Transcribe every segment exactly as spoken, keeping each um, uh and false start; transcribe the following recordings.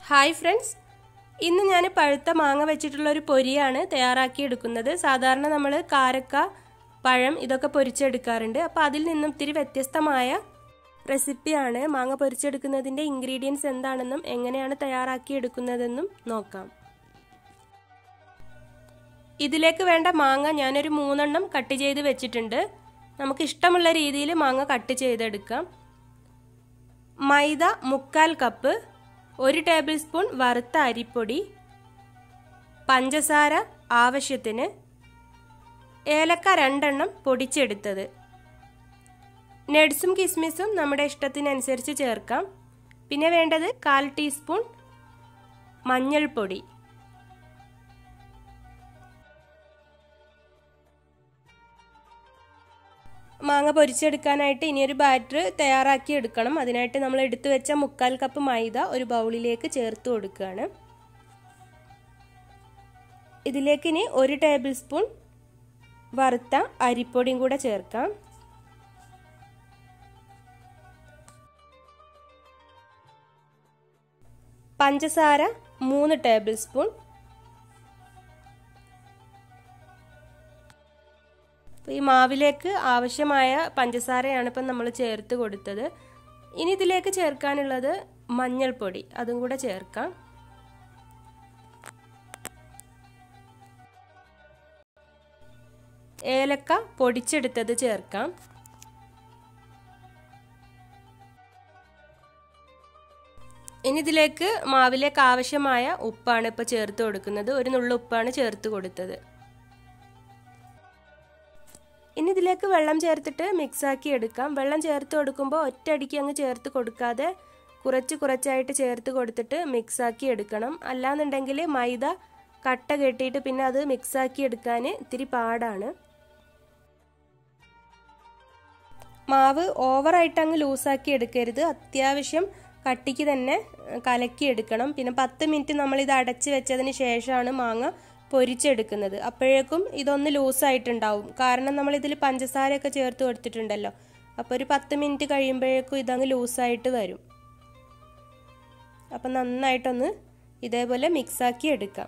Hi friends, ഇന്ന് ഞാൻ പഴുത്ത മാങ്ങ വെച്ചിട്ടുള്ള ഒരു പൊരിയാണ് തയ്യാറാക്കി എടുക്കുന്നത്. സാധാരണ നമ്മൾ കാരക്ക, പഴം ഇതൊക്കെ പൊരിച്ചെടുക്കാറുണ്ട്. അപ്പോൾ അതിൽ നിന്നും ഇത്തിരി വ്യത്യസ്തമായ റെസിപ്പിയാണ്. മാങ്ങ പൊരിച്ചെടുക്കുന്നതിൻ്റെ ഇൻഗ്രീഡിയൻസ് എന്താണെന്നും എങ്ങനെയാണ് തയ്യാറാക്കി എടുക്കുന്നതെന്നും നോക്കാം. ഇതിലേക്ക് വേണ്ട മാങ്ങ ഞാനൊരു മൂന്നെണ്ണം കട്ട് ചെയ്ത് വെച്ചിട്ടുണ്ട്. നമുക്ക് ഇഷ്ടമുള്ള രീതിയിൽ മാങ്ങ കട്ട് ചെയ്തെടുക്കാം. മൈദ മുക്കാൽ കപ്പ്, ഒരു ടേബിൾ സ്പൂൺ വറുത്ത അരിപ്പൊടി, പഞ്ചസാര ആവശ്യത്തിന്, ഏലക്ക രണ്ടെണ്ണം പൊടിച്ചെടുത്തത്. നട്സും കിസ്മിസും നമ്മുടെ ഇഷ്ടത്തിനനുസരിച്ച് ചേർക്കാം. പിന്നെ വേണ്ടത് കാൽ ടീസ്പൂൺ മഞ്ഞൾപ്പൊടി. മാങ്ങ പൊരിച്ചെടുക്കാനായിട്ട് ഇനിയൊരു ബാറ്റർ തയ്യാറാക്കി എടുക്കണം. അതിനായിട്ട് നമ്മൾ എടുത്തു വെച്ച മുക്കാൽ കപ്പ് മൈദ ഒരു ബൗളിലേക്ക് ചേർത്ത് കൊടുക്കുകയാണ്. ഇതിലേക്ക് ഇനി ഒരു ടേബിൾ സ്പൂൺ വറുത്ത അരിപ്പൊടിയും കൂടെ ചേർക്കാം. പഞ്ചസാര മൂന്ന് ടേബിൾ സ്പൂൺ. ഈ മാവിലേക്ക് ആവശ്യമായ പഞ്ചസാരയാണ് ഇപ്പം നമ്മൾ ചേർത്ത് കൊടുത്തത്. ഇനി ഇതിലേക്ക് ചേർക്കാനുള്ളത് മഞ്ഞൾപ്പൊടി, അതും കൂടെ ചേർക്കാം. ഏലക്ക പൊടിച്ചെടുത്തത് ചേർക്കാം. ഇനി ഇതിലേക്ക് മാവിലേക്ക് ആവശ്യമായ ഉപ്പാണ് ഇപ്പോൾ ചേർത്ത് കൊടുക്കുന്നത്. ഒരു നുള്ളു ഉപ്പാണ് ചേർത്ത് കൊടുത്തത്. ഇനി ഇതിലേക്ക് വെള്ളം ചേർത്തിട്ട് മിക്സാക്കി എടുക്കാം. വെള്ളം ചേർത്ത് കൊടുക്കുമ്പോൾ ഒറ്റയടിക്ക് അങ്ങ് ചേർത്ത് കൊടുക്കാതെ കുറച്ച് കുറച്ചായിട്ട് ചേർത്ത് കൊടുത്തിട്ട് മിക്സാക്കി എടുക്കണം. അല്ലാന്നുണ്ടെങ്കിൽ മൈദ കട്ട കെട്ടിയിട്ട് പിന്നെ അത് മിക്സാക്കി എടുക്കാൻ ഇത്തിരി പാടാണ്. മാവ് ഓവറായിട്ട് അങ്ങ് ലൂസാക്കി എടുക്കരുത്. അത്യാവശ്യം കട്ടിക്ക് തന്നെ കലക്കി എടുക്കണം. പിന്നെ പത്ത് മിനിറ്റ് നമ്മളിത് അടച്ച് വെച്ചതിന് ശേഷമാണ് മാങ്ങ പൊരിച്ചെടുക്കുന്നത്. അപ്പോഴേക്കും ഇതൊന്ന് ലൂസായിട്ടുണ്ടാവും. കാരണം നമ്മളിതിൽ പഞ്ചസാരയൊക്കെ ചേർത്ത് കൊടുത്തിട്ടുണ്ടല്ലോ. അപ്പോൾ ഒരു പത്ത് മിനിറ്റ് കഴിയുമ്പോഴേക്കും ഇതങ്ങ് ലൂസായിട്ട് വരും. അപ്പം നന്നായിട്ടൊന്ന് ഇതേപോലെ മിക്സാക്കി എടുക്കാം.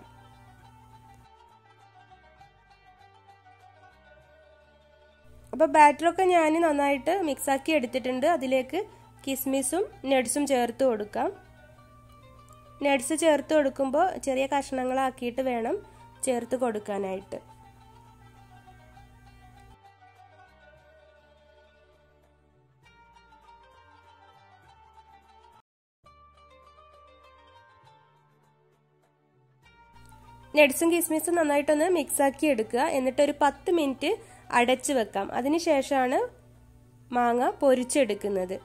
അപ്പോൾ ബാറ്ററൊക്കെ ഞാൻ നന്നായിട്ട് മിക്സാക്കി എടുത്തിട്ടുണ്ട്. അതിലേക്ക് കിസ്മിസും നട്സും ചേർത്ത് കൊടുക്കാം. നട്സ് ചേർത്ത് കൊടുക്കുമ്പോൾ ചെറിയ കഷ്ണങ്ങളാക്കിയിട്ട് വേണം ചേർത്ത് കൊടുക്കാനായിട്ട്. നട്സും കിസ്മിസും നന്നായിട്ടൊന്ന് മിക്സാക്കി എടുക്കുക. എന്നിട്ട് ഒരു പത്ത് മിനിറ്റ് അടച്ചു വെക്കാം. അതിനുശേഷമാണ് മാങ്ങ പൊരിച്ചെടുക്കുന്നത്.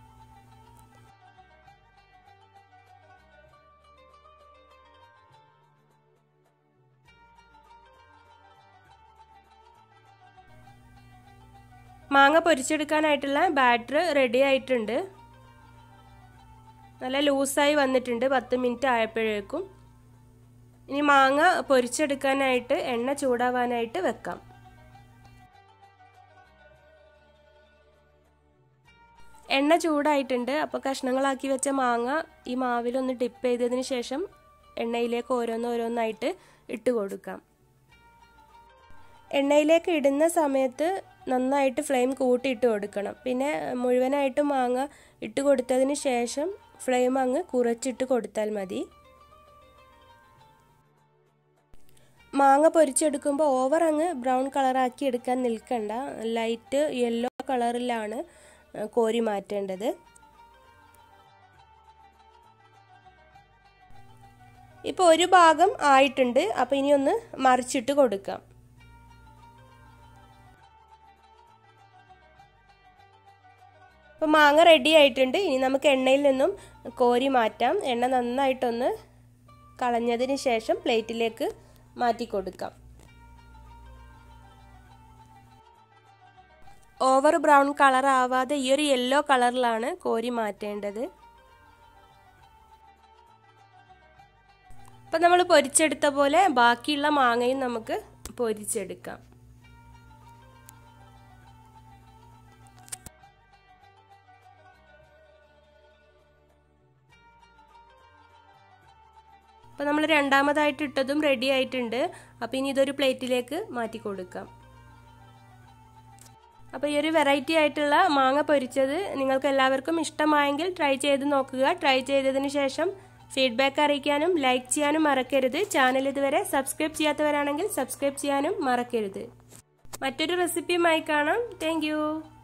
മാങ്ങ പൊരിച്ചെടുക്കാനായിട്ടുള്ള ബാറ്റർ റെഡി ആയിട്ടുണ്ട്. നല്ല ലൂസായി വന്നിട്ടുണ്ട് പത്ത് മിനിറ്റ് ആയപ്പോഴേക്കും. ഇനി മാങ്ങ പൊരിച്ചെടുക്കാനായിട്ട് എണ്ണ ചൂടാവാനായിട്ട് വെക്കാം. എണ്ണ ചൂടായിട്ടുണ്ട്. അപ്പോൾ കഷ്ണങ്ങളാക്കി വെച്ച മാങ്ങ ഈ മാവിലൊന്ന് ഡിപ്പ് ചെയ്തതിന് ശേഷം എണ്ണയിലേക്ക് ഓരോന്നോരോന്നായിട്ട് ഇട്ട് കൊടുക്കാം. എണ്ണയിലേക്ക് ഇടുന്ന സമയത്ത് നന്നായിട്ട് ഫ്ലെയിം കൂട്ടിയിട്ട് കൊടുക്കണം. പിന്നെ മുഴുവനായിട്ട് മാങ്ങ ഇട്ട് കൊടുത്തതിന് ശേഷം ഫ്ലെയിം അങ്ങ് കുറച്ചിട്ട് കൊടുത്താൽ മതി. മാങ്ങ പൊരിച്ചെടുക്കുമ്പോൾ ഓവർ അങ്ങ് ബ്രൗൺ കളറാക്കി എടുക്കാൻ നിൽക്കണ്ട. ലൈറ്റ് യെല്ലോ കളറിലാണ് കോരി മാറ്റേണ്ടത്. ഇപ്പോൾ ഒരു ഭാഗം ആയിട്ടുണ്ട്. അപ്പോൾ ഇനി ഒന്ന് മറിച്ചിട്ട് കൊടുക്കാം. അപ്പോൾ മാങ്ങ റെഡി ആയിട്ടുണ്ട്. ഇനി നമുക്ക് എണ്ണയിൽ നിന്നും കോരി മാറ്റാം. എണ്ണ നന്നായിട്ടൊന്ന് കളഞ്ഞതിന് ശേഷം പ്ലേറ്റിലേക്ക് മാറ്റി കൊടുക്കാം. ഓവർ ബ്രൗൺ കളർ ആവാതെ ഈ ഒരു യെല്ലോ കളറിലാണ് കോരി മാറ്റേണ്ടത്. അപ്പം നമ്മൾ പൊരിച്ചെടുത്ത പോലെ ബാക്കിയുള്ള മാങ്ങയും നമുക്ക് പൊരിച്ചെടുക്കാം. അപ്പോൾ നമ്മൾ രണ്ടാമതായിട്ട് ഇട്ടതും റെഡി ആയിട്ടുണ്ട്. അപ്പോൾ ഇനി ഇതൊരു പ്ലേറ്റിലേക്ക് മാറ്റി കൊടുക്കാം. അപ്പോൾ ഈ ഒരു വെറൈറ്റി ആയിട്ടുള്ള മാങ്ങ പൊരിച്ചത് നിങ്ങൾക്ക് എല്ലാവർക്കും ഇഷ്ടമായെങ്കിൽ ട്രൈ ചെയ്ത് നോക്കുക. ട്രൈ ചെയ്തതിന് ശേഷം ഫീഡ്ബാക്ക് അറിയിക്കാനും ലൈക്ക് ചെയ്യാനും മറക്കരുത്. ചാനൽ ഇതുവരെ സബ്സ്ക്രൈബ് ചെയ്യാത്തവരാണെങ്കിൽ സബ്സ്ക്രൈബ് ചെയ്യാനും മറക്കരുത്. മറ്റൊരു റെസിപ്പിയുമായി കാണാം. Thank U.